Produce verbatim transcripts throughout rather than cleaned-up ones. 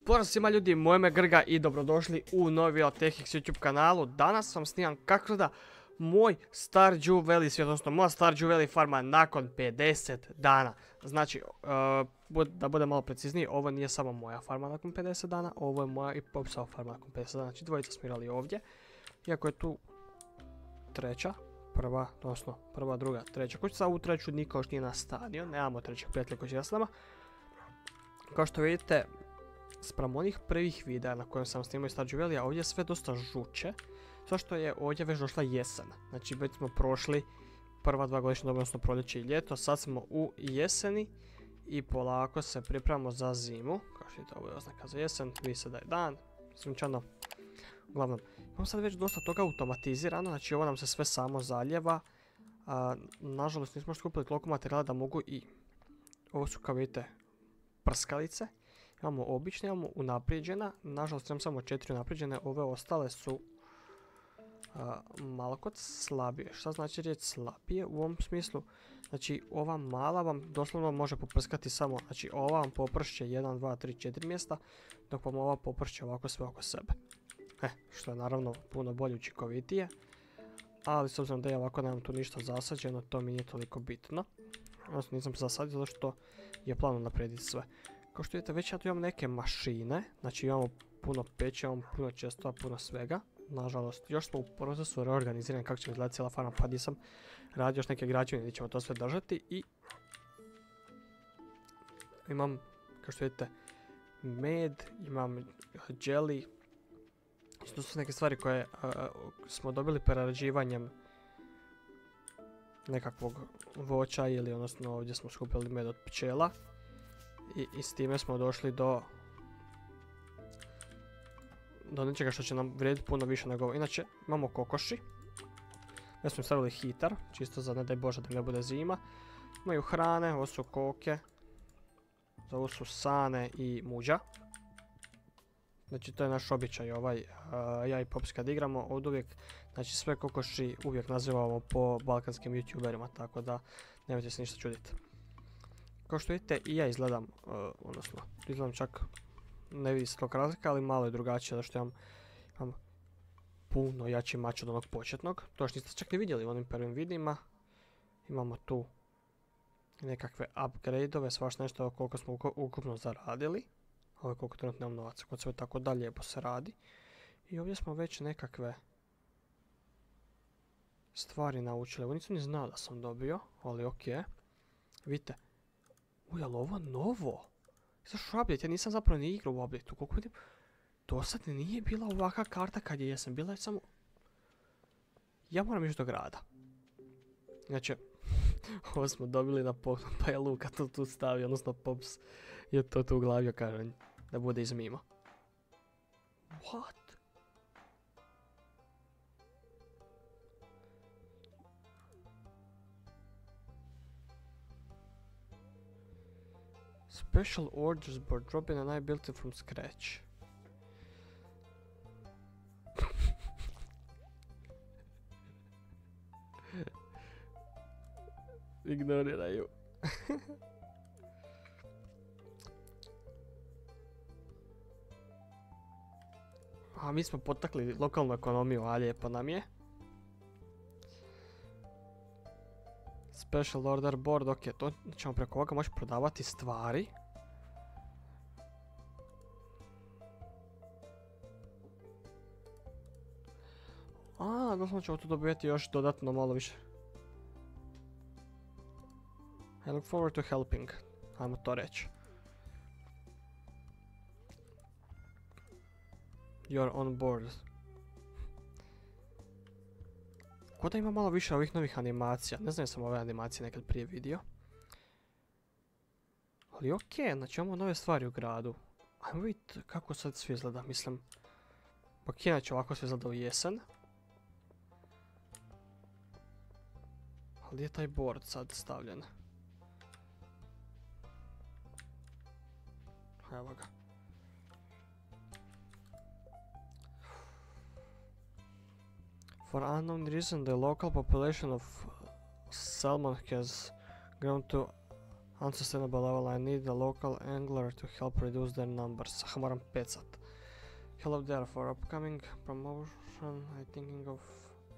Pozdrav svima ljudi, moje ime Grga i dobrodošli u novi TechX YouTube kanalu. Danas vam snimam kako da moj Stardew Valley svijet, odnosno moja Stardew Valley farma nakon pedeset dana. Znači, uh, da budem malo precizniji, ovo nije samo moja farma nakon pedeset dana, ovo je moja i Popsova farma nakon pedeset dana. Znači, dvojica smo igrali ovdje, iako je tu treća, prva, odnosno prva, druga, treća kućica. U treću niko još nije na stadion, nemamo trećeg prijatelja koji će s nama. Kao što vidite, spram onih prvih videa na kojem sam snimao Stardew Valley, ovdje je sve dosta žuće, zašto je ovdje već došla jesen. Znači već smo prošli prva dva godišnja doba, odnosno proljeće i ljeto, sad smo u jeseni i polako se pripremamo za zimu. Kao što vidite, ovo je oznaka za jesen, vidi se da je dan, sunčano. Uglavnom, imamo sad već dosta toga automatizirano, znači ovo nam se sve samo zaljeva. A, nažalost nismo još skupili toliko materijala da mogu i... Ovo su, kao vidite, prskalice. Imamo obične, imamo unaprijeđena, nažalost imam samo četiri unaprijeđene, ove ostale su a, malo kod slabije. Šta znači riječ slabije u ovom smislu? Znači ova mala vam doslovno može poprskati samo, znači ova vam popršće jedan, dva, tri, četiri mjesta, dok vam ova popršće ovako sve oko sebe. E, što je naravno puno bolje, učinkovitije, ali s obzirom da ja ovako nemam tu ništa zasađeno, to mi nije toliko bitno. Odnosno nisam zasadio zato što je plan naprijediti sve. Kao što vidite, već ja tu imam neke mašine, znači imamo puno peća, imamo puno čestova, puno svega. Nažalost, još smo u procesu reorganizirani kako će izgledati cijela farma, pa nisam radio još neke građevine gdje ćemo to sve držati. I imam, kao što vidite, med, imam jelly. To su neke stvari koje uh, smo dobili prerađivanjem nekakvog voća ili odnosno ovdje smo skupili med od pčela. I, I s time smo došli do do nečega što će nam vrijediti puno više nego ovo. Inače, imamo kokoši. Ja smo stavili hitar, čisto za ne daj Bože da ne bude zima. Imaju hrane, ovo su koke. Ovo su sane i muđa. Znači to je naš običaj ovaj, uh, ja i Pops kad igramo, od uvijek, znači sve kokoši uvijek nazivamo po balkanskim youtuberima, tako da nemojte se ništa čuditi. Kao što vidite, i ja izgledam, uh, odnosno, izgledam čak, ne vidi se toliko razlika, ali malo je drugačije, zato što imam, imam puno jači mač od onog početnog. To još niste čak ni vidjeli u onim prvim videima. Imamo tu nekakve upgrade-ove, svaš nešto koliko smo ukupno zaradili. Ovo je koliko trenutno nemam novaca, kod sve tako da lijepo se radi. I ovdje smo već nekakve stvari naučili. Ovo nisam ni znao da sam dobio, ali okej. Okay. Vidite. Uj, ali ovo novo. Zašto update? Ja nisam zapravo ni igrao u update-u. Koliko vidim, do sad nije bila ovakva karta kad je jesam. Bila je samo... Ja moram ići do grada. Znači, ovo smo dobili na poklon, pa je Luka to tu stavio, odnosno Pops je to tu uglavio, kažem, da bude iz mima. What? Special orders board, drop in and I built it from scratch. Ignoriraju. A mi smo potakli lokalnu ekonomiju, a lijepo nam je. Special order board, ok, to ćemo preko ovoga moći prodavati stvari. A, doslovno ćemo tu dobijeti još dodatno malo više. I look forward to helping, ajmo to reći. You're on board. Ko da ima malo više ovih novih animacija, ne znam jesam ove animacije nekad prije vidio. Ali okej, okay, znači imamo nove stvari u gradu. Ajmo vidjeti kako sad sve izgleda, mislim. Ok, znači ovako sve izgleda u jesen. Ali gdje je taj board sad stavljen? Evo ga. For unknown reason, the local population of salmon has grown to Unsustainable level, I need a local angler to help reduce their numbers. Ah, moram pecat. Hello there, for upcoming promotion, I thinking of...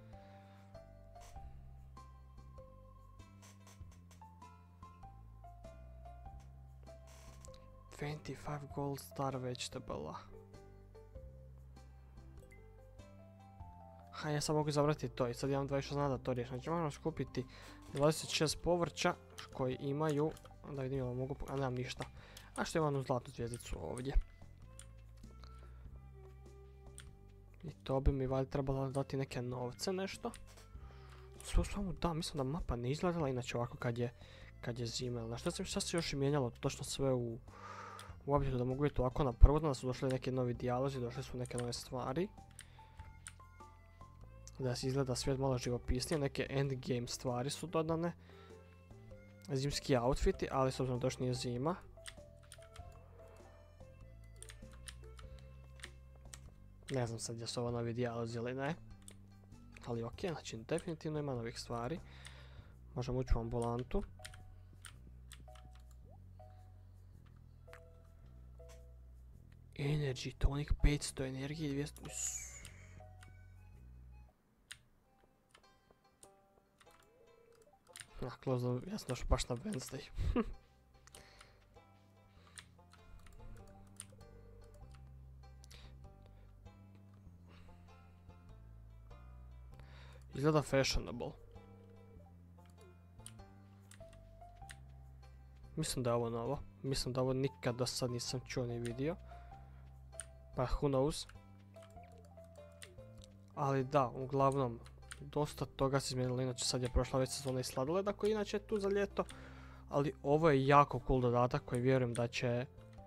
twenty-five gold star vegetable. Ha, ja sam mogu izabrati to i sad imam dvadeset šest dana da to riješim. Znači moram skupiti dvadeset šest povrća koji imaju, da vidim jel mogu, a nemam ništa. A što imam u zlatnu zvijezdicu ovdje. I to bi mi valjda trebalo dati neke novce, nešto. Sve u svamu da, mislim da mapa ne izgledala inače ovako kad je, kad je zima. Znaš šta, šta se još i mijenjalo točno sve u, u updateu da mogu vidjeti ovako na prvo, da su došli neki novi dijalozi, došli su neke nove stvari. Da se izgleda svijet malo živopisnije, neke endgame stvari su dodane. Zimski outfiti, ali s obzirom da još nije zima. Ne znam sad gdje su ovo novi dijalozi ili ne. Ali ok, znači definitivno ima novih stvari. Možemo ući u ambulantu. Energy tonic petsto energije dvjesto... Ah, close, ja sam došao baš na Wednesday. Izgleda fashionable. Mislim da je ovo novo. Mislim da ovo nikad do sad nisam čuo ni vidio. Pa who knows. Ali da, uglavnom, dosta toga se izmijenilo, inače sad je prošla već sezona i sladoleda koji inače je tu za ljeto. Ali ovo je jako cool dodatak koji vjerujem da će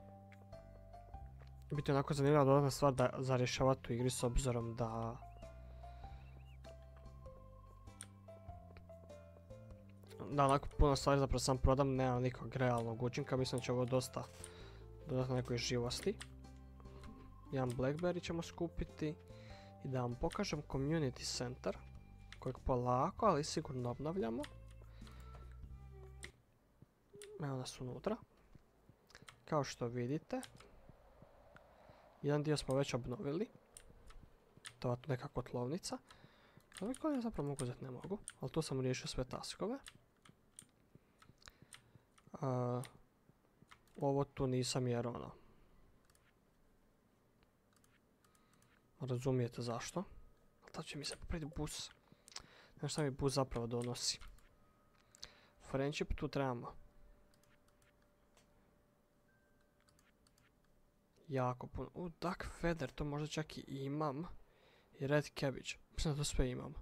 biti onako zanimljiva dodatna stvar da, za rješavati u igri s obzirom da da onako puno stvari zapravo sam prodam, nema nikog realnog učinka, mislim da će ovo dosta dodatno nekoj živosti. Jedan Blackberry ćemo skupiti i da vam pokažem Community Center kojeg polako, ali sigurno obnavljamo. Evo nas unutra. Kao što vidite, jedan dio smo već obnovili. To je neka kotlovnica. Ovi koje ja zapravo mogu uzeti, ne mogu, ali tu sam riješio sve taskove. Uh, ovo tu nisam jer ono, razumijete zašto. Tad će mi se popraviti bus. Ne znam šta mi bus zapravo donosi. Friendship tu trebamo jako puno. U, duck feather, to možda čak i imam. I red cabbage, mislim da to sve imam.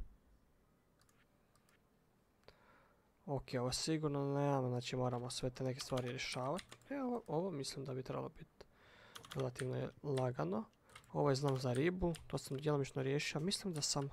Ok, ovo sigurno nemam, znači moramo sve te neke stvari rješavati. E, ovo, ovo mislim da bi trebalo biti relativno lagano. Ovo je znam za ribu, to sam djelomično riješio. Mislim da sam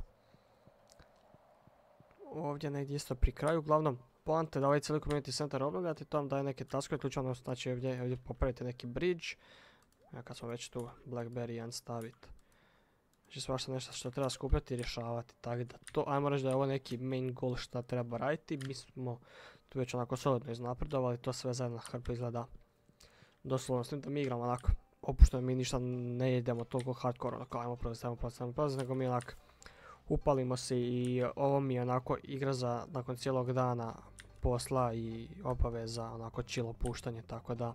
ovdje negdje isto pri kraju. Uglavnom, poanta da ovaj cijeli community center obnavljati, to vam daje neke taskove, ključno znači ovdje, ovdje popravite neki bridge. Ja kad smo već tu Blackberry jedan staviti. Znači svašta nešto što treba skupljati i rješavati, tako da to, ajmo reći da je ovo neki main goal što treba raditi. Mi smo tu već onako solidno iznapredovali, to sve zajedno na hrpu izgleda doslovno, s tim da mi igramo onako opušteno, mi ništa ne idemo toliko hardcore, onako ajmo prolaziti, ajmo prolaziti, ajmo prolaziti, nego mi onako upalimo se i ovo mi je onako igra za nakon cijelog dana posla i obaveza, onako chill opuštanje, tako da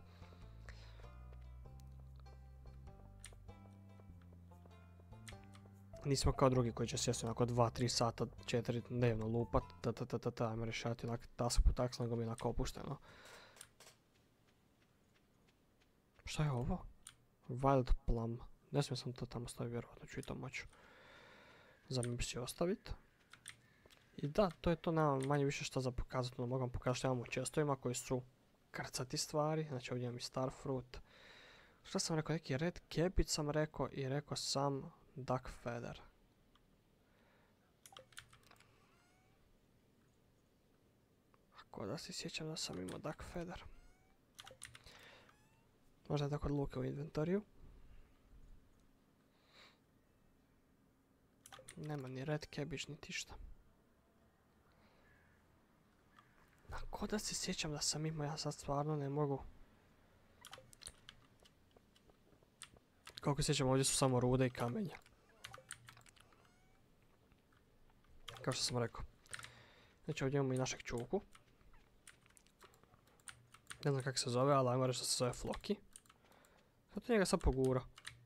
nismo kao drugi koji će sjesti onako dva tri sata, četiri dnevno lupat, ta ta ta ta ta, ajmo rješavati onak task po task, nego mi je onako opušteno. Šta je ovo? Wild plum. Ne smijem sam to tamo staviti, vjerojatno ću i to moći za mipsi ostaviti. I da, to je to, nema manje više što za pokazati, no mogu vam pokazati što imamo u čestovima koji su krcati stvari, znači ovdje imam i starfruit. Što sam rekao, neki red cabbage sam rekao i rekao sam duck feather. Ako da se sjećam da sam imao duck feather. Možda je tako od luke u inventoriju. Nema ni red cabbage niti šta. Ko da se sjećam da sam imao, ja sad stvarno ne mogu. Kako se sjećam, ovdje su samo rude i kamenja. Kao što sam rekao. Znači ovdje imamo i našeg čuku. Ne znam kako se zove, ali ajmo reći da se zove Floki. Zato njega sad pogura.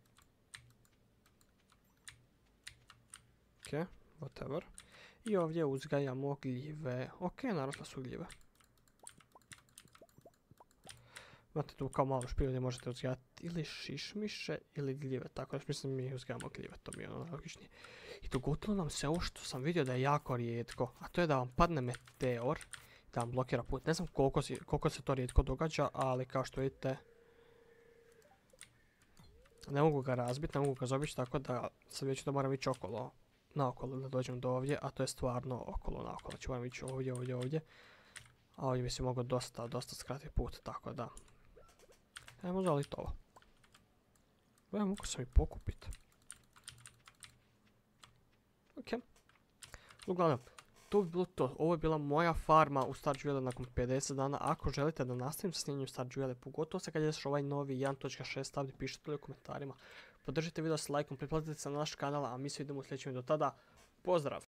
Ok, whatever. I ovdje uzgajamo gljive. Ok, narasle su gljive. Imate tu kao malo špilju gdje možete uzgajati ili šišmiše ili gljive. Tako da mislim mi uzgajamo gljive, to mi je ono logičnije. I dogodilo nam se ovo što sam vidio da je jako rijetko. A to je da vam padne meteor. Da vam blokira put. Ne znam koliko, si, koliko se to rijetko događa, ali kao što vidite. Ne mogu ga razbiti, ne mogu ga zobići, tako da sad već da moram ići okolo. Naokolo da dođem do ovdje, a to je stvarno okolo naokolo. Znači moram ići ovdje, ovdje, ovdje. A ovdje bi se mogao dosta, dosta skratiti put, tako da. Ajmo zaliti ovo. Evo, mogu sam i pokupiti. Ok. Uglavnom, to bi bilo to. Ovo je bila moja farma u Stardew Valley nakon pedeset dana. Ako želite da nastavim sa snimljenjem Stardew Valley, pogotovo se kad je ovaj novi jedan točka šest stavlji, pišite u komentarima. Podržite video s lajkom, pretplatite se na naš kanal, a mi se vidimo u sljedećem. Do tada, pozdrav!